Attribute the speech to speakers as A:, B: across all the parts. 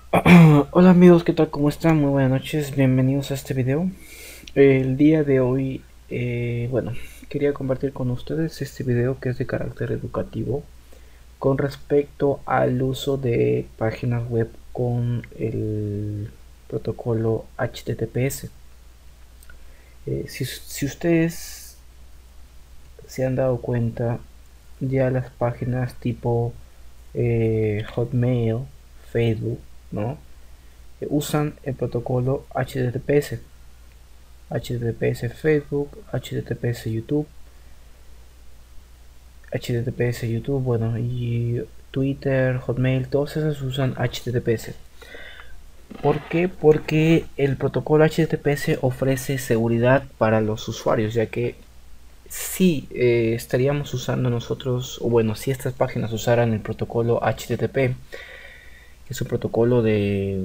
A: Hola amigos, ¿qué tal? ¿Cómo están? Muy buenas noches, bienvenidos a este video. El día de hoy, bueno, quería compartir con ustedes este video que es de carácter educativo con respecto al uso de páginas web con el protocolo HTTPS. Si ustedes se han dado cuenta, ya las páginas tipo Hotmail, Facebook, ¿no? Usan el protocolo HTTPS. HTTPS Facebook, HTTPS YouTube, HTTPS YouTube, bueno, y Twitter, Hotmail, todos esos usan HTTPS. ¿Por qué? Porque el protocolo HTTPS ofrece seguridad para los usuarios, ya que si estaríamos usando nosotros, o bueno, si estas páginas usaran el protocolo HTTP, que es un protocolo de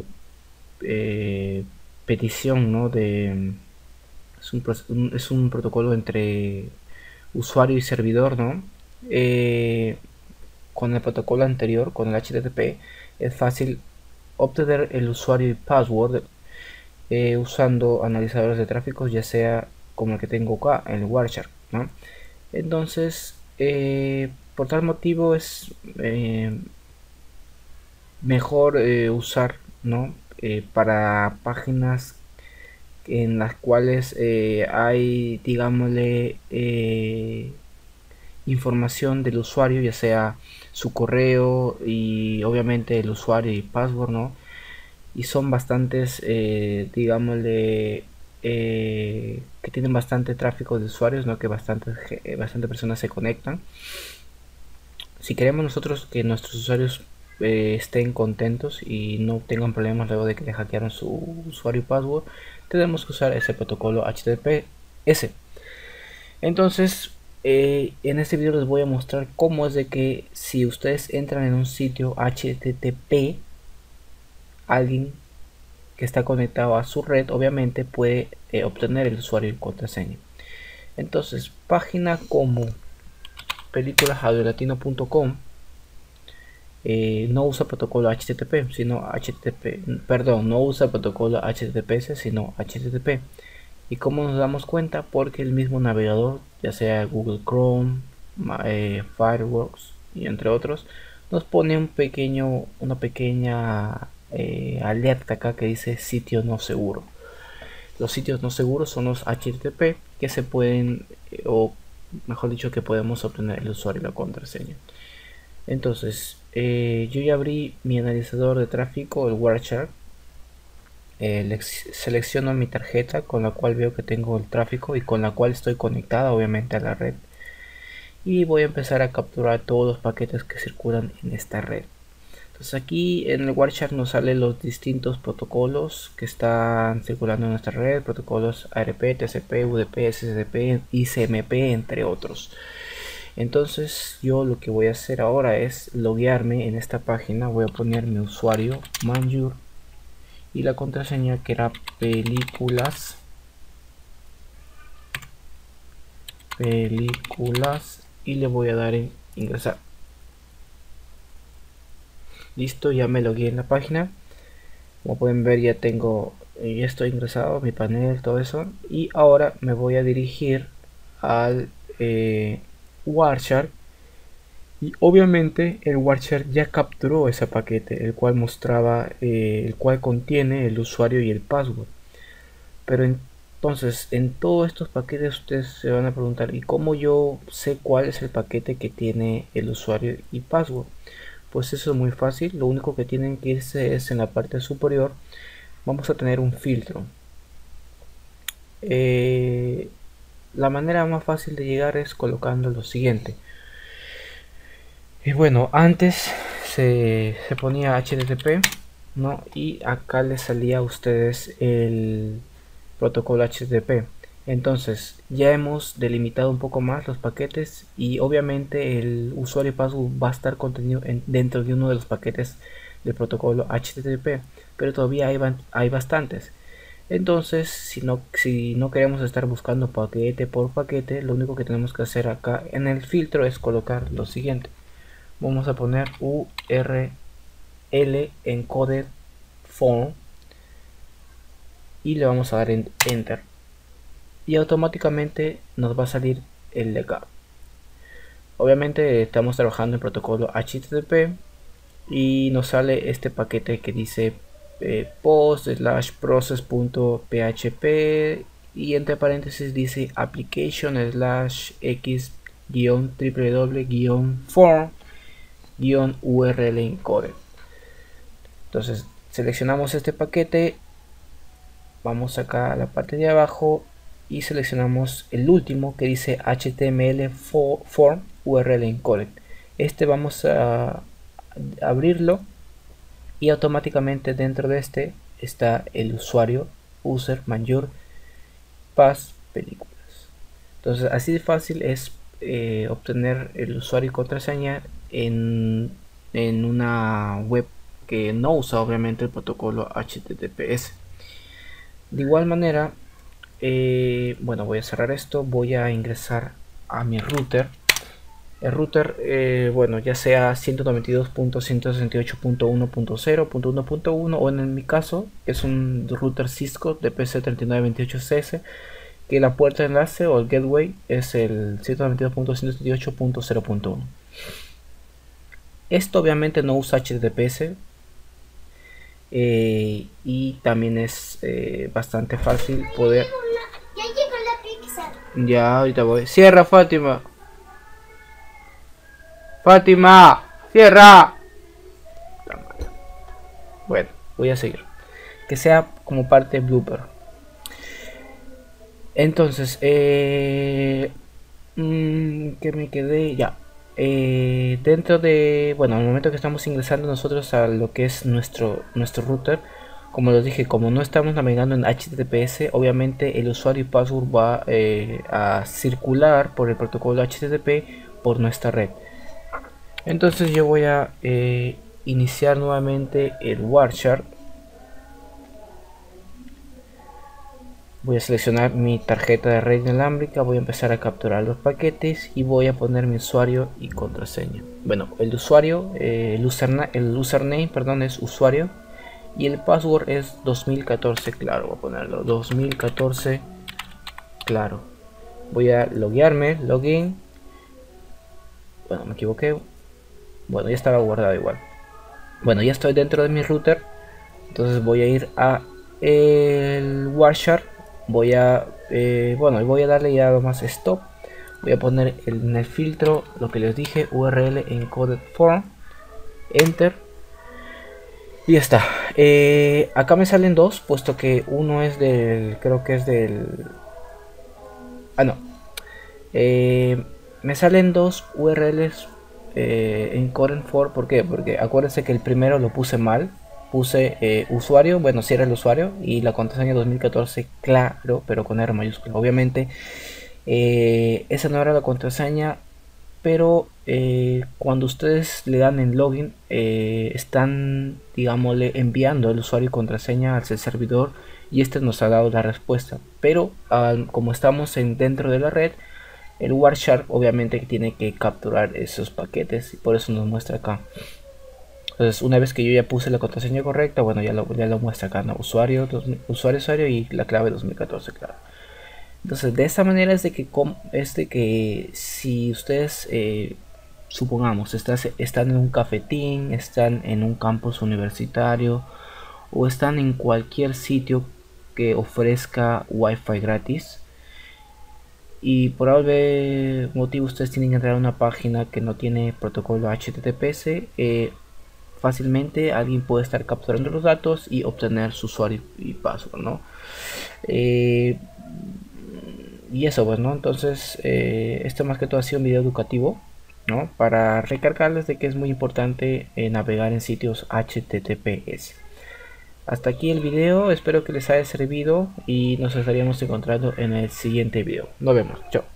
A: petición, ¿no? Es un protocolo entre usuario y servidor, ¿no? Eh, con el protocolo anterior, con el HTTP, es fácil obtener el usuario y password usando analizadores de tráfico, ya sea como el que tengo acá, el Wireshark, ¿no? Entonces, por tal motivo es mejor usar, ¿no? Para páginas en las cuales hay, digámosle, información del usuario, ya sea su correo y obviamente el usuario y password, ¿no? Y son bastantes, digámosle, que tienen bastante tráfico de usuarios, ¿no? Que bastante personas se conectan. Si queremos nosotros que nuestros usuarios estén contentos y no tengan problemas luego de que le hackearon su usuario y password, tenemos que usar ese protocolo HTTPS. Entonces, en este video les voy a mostrar cómo es de que si ustedes entran en un sitio HTTP, alguien que está conectado a su red obviamente puede obtener el usuario y contraseña. Entonces, página como películasaudio-latino.com no usa protocolo HTTP, sino HTTP, perdón, no usa protocolo HTTPS, sino HTTP. ¿Y cómo nos damos cuenta? Porque el mismo navegador, ya sea Google Chrome, Firefox y entre otros, nos pone una pequeña alerta acá que dice sitio no seguro. Los sitios no seguros son los HTTP que se pueden, o mejor dicho, que podemos obtener el usuario y la contraseña. Entonces, yo ya abrí mi analizador de tráfico, el Wireshark. Selecciono mi tarjeta con la cual veo que tengo el tráfico y con la cual estoy conectada obviamente a la red, y voy a empezar a capturar todos los paquetes que circulan en esta red. Entonces aquí en el Wireshark nos salen los distintos protocolos que están circulando en nuestra red, protocolos ARP, TCP, UDP, SSDP, ICMP, entre otros. Entonces yo lo que voy a hacer ahora es loguearme en esta página. Voy a poner mi usuario Manjur y la contraseña que era películas y le voy a dar en ingresar. Listo, ya me logué en la página. Como pueden ver, ya estoy ingresado, mi panel, todo eso. Y ahora me voy a dirigir al Wireshark. Y obviamente el Wireshark ya capturó ese paquete, el cual el cual contiene el usuario y el password. Pero entonces, en todos estos paquetes ustedes se van a preguntar, ¿y cómo yo sé cuál es el paquete que tiene el usuario y password? Pues eso es muy fácil, lo único que tienen que irse es en la parte superior. Vamos a tener un filtro. Eh, la manera más fácil de llegar es colocando lo siguiente. Y bueno, antes se ponía HTTP, ¿no? Y acá les salía a ustedes el protocolo HTTP. Entonces ya hemos delimitado un poco más los paquetes y obviamente el usuario y password va a estar contenido dentro de uno de los paquetes del protocolo HTTP, pero todavía hay bastantes. Entonces, si no queremos estar buscando paquete por paquete, lo único que tenemos que hacer acá en el filtro es colocar lo siguiente. Vamos a poner URL encoded form y le vamos a dar en enter y automáticamente nos va a salir el de acá. Obviamente estamos trabajando en protocolo HTTP y nos sale este paquete que dice post/process.php y entre paréntesis dice application/x-www-form-url encoded. Entonces seleccionamos este paquete, vamos acá a la parte de abajo y seleccionamos el último que dice HTML form URL encoded. Este vamos a abrirlo y automáticamente dentro de este está el usuario, user, mayor, pass, películas. Entonces así de fácil es obtener el usuario y contraseña en una web que no usa obviamente el protocolo HTTPS. De igual manera, bueno, voy a cerrar esto, voy a ingresar a mi router. El router, bueno, ya sea 192.168.1.0.1.1 o en mi caso es un router Cisco de PC3928CS, que la puerta de enlace o el gateway es el 192.168.0.1. Esto obviamente no usa HTTPS y también es bastante fácil poder...
B: Ya llegó la pizza.
A: Ya, ahorita voy. Cierra, Fátima. Fátima, cierra. Bueno, voy a seguir. Que sea como parte blooper. Entonces, que me quedé ya. Dentro de, bueno, al momento que estamos ingresando nosotros a lo que es nuestro router, como les dije, como no estamos navegando en HTTPS, obviamente el usuario y password va a circular por el protocolo HTTP por nuestra red. Entonces yo voy a iniciar nuevamente el Wireshark. Voy a seleccionar mi tarjeta de red inalámbrica, voy a empezar a capturar los paquetes y voy a poner mi usuario y contraseña. Bueno, el usuario, el username, perdón, es usuario y el password es 2014 claro. Voy a ponerlo 2014 claro. Voy a loguearme, login. Bueno, me equivoqué. Bueno, ya estaba guardado igual. Bueno, ya estoy dentro de mi router. Entonces voy a ir a el Wireshark. Voy a voy a darle ya más stop. Voy a poner en el filtro lo que les dije, URL encoded form, enter y ya está. Acá me salen dos, puesto que uno es del, creo que es del, no, me salen dos URLs encoded form. ¿Por qué? Porque acuérdense que el primero lo puse mal. Puse usuario, bueno, si era el usuario y la contraseña 2014 claro, pero con R mayúscula. Obviamente esa no era la contraseña, pero cuando ustedes le dan en login están, digámosle, enviando el usuario y contraseña al servidor y este nos ha dado la respuesta. Pero como estamos dentro de la red, el Wireshark obviamente tiene que capturar esos paquetes y por eso nos muestra acá. Entonces una vez que yo ya puse la contraseña correcta, bueno, ya lo muestra acá, ¿no? Usuario y la clave 2014, claro. Entonces de esa manera es de que si ustedes supongamos están en un cafetín, están en un campus universitario o están en cualquier sitio que ofrezca wifi gratis y por algún motivo ustedes tienen que entrar a una página que no tiene protocolo HTTPS, fácilmente alguien puede estar capturando los datos y obtener su usuario y password, ¿no? Y eso pues, ¿no? Entonces esto más que todo ha sido un video educativo, ¿no? Para recargarles de que es muy importante navegar en sitios HTTPS. Hasta aquí el video, espero que les haya servido y nos estaríamos encontrando en el siguiente video. Nos vemos, chao.